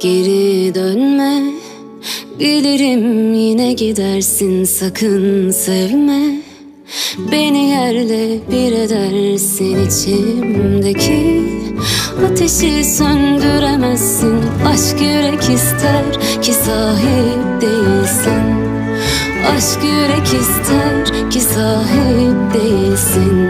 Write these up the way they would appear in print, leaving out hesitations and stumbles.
Geri dönme, bilirim yine gidersin, sakın sevme. Beni yerle bir edersin, içimdeki ateşi söndüremezsin. Aşk yürek ister ki sahip değilsin. Aşk yürek ister ki sahip değilsin.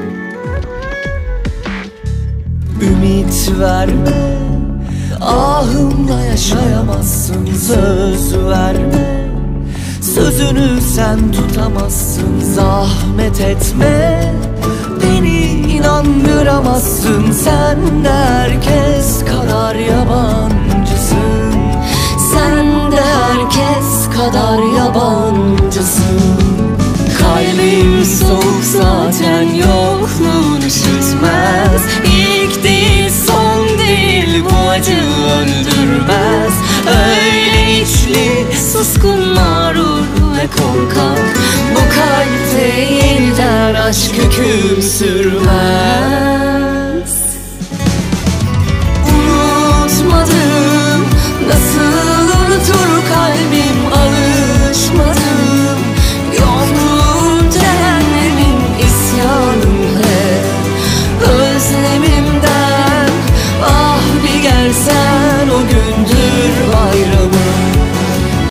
Ümit verme, ahımla yaşayamazsın. Söz verme, sözünü sen tutamazsın. Zahmet etme, beni inandıramazsın. Sen de herkes kadar yabancısın. Sen de herkes kadar yabancısın. Kalbim soğuk zaten, yokluğun üşütmez. İlk değil son değil, bu acı öldürmez. Öyle içli, suskun, mağrur ve korkak, bu kalpte yeniden aşk hüküm sürmez.